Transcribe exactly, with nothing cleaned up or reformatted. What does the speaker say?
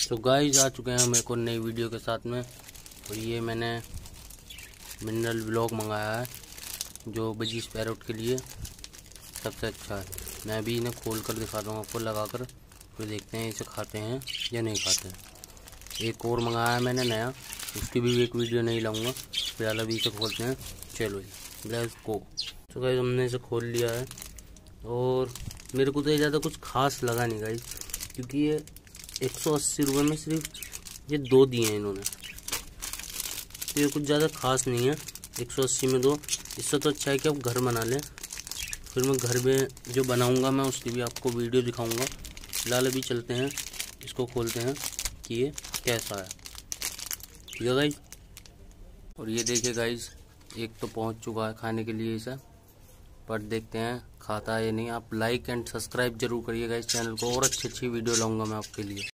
तो गाइस आ चुके हैं हम एक और नई वीडियो के साथ में। और ये मैंने मिनरल ब्लॉक मंगाया है जो बजीज पैरोट के लिए सबसे अच्छा है। मैं भी इन्हें खोल कर दिखाता हूँ आपको लगा कर, फिर देखते हैं इसे खाते हैं या नहीं खाते हैं। एक और मंगाया है मैंने नया, उसकी भी एक वीडियो नहीं लाऊंगा। फिलहाल अभी इसे खोलते हैं, चलो लेट्स गो। तो गाइस हमने इसे खोल लिया है और मेरे को तो ये ज़्यादा कुछ खास लगा नहीं गाइस, क्योंकि ये एक सौ अस्सी रुपये में सिर्फ ये दो दिए हैं इन्होंने, तो ये कुछ ज़्यादा खास नहीं है। एक सौ अस्सी में दो, इससे तो अच्छा है कि आप घर बना लें। फिर मैं घर में जो बनाऊंगा मैं उसकी भी आपको वीडियो दिखाऊंगा। फिलहाल अभी चलते हैं, इसको खोलते हैं कि ये कैसा है। ठीक है गाइज। और ये देखिए गाइज, एक तो पहुंच चुका है खाने के लिए इसे, पर देखते हैं खाता है या नहीं। आप लाइक एंड सब्सक्राइब जरूर करिए गाइज चैनल को, और अच्छी अच्छी वीडियो लाऊंगा मैं आपके लिए।